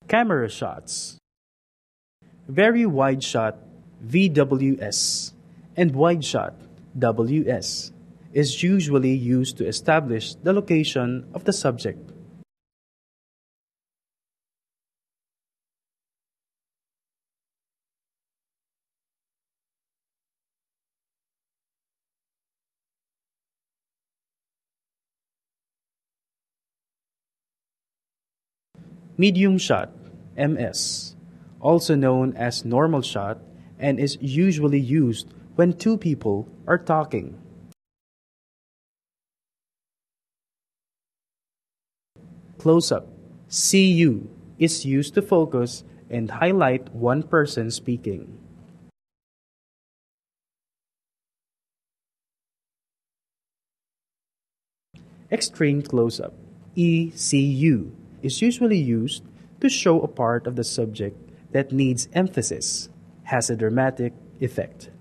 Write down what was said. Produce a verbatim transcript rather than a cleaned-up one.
Camera shots. Very wide shot V W S and wide shot W S is usually used to establish the location of the subject. Medium shot M S, also known as normal shot, and is usually used when two people are talking. Close up C U is used to focus and highlight one person speaking. Extreme close up E C U is usually used to show a part of the subject that needs emphasis, has a dramatic effect.